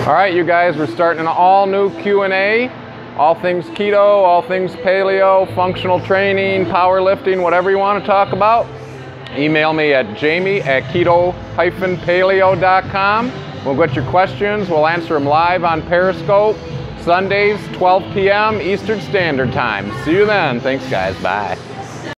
All right, you guys, we're starting an all new Q&A. All things keto, all things paleo, functional training, powerlifting, whatever you want to talk about. Email me at jamie@keto-paleo.com. We'll get your questions. We'll answer them live on Periscope. Sundays, 12 p.m. Eastern Standard Time. See you then. Thanks, guys. Bye.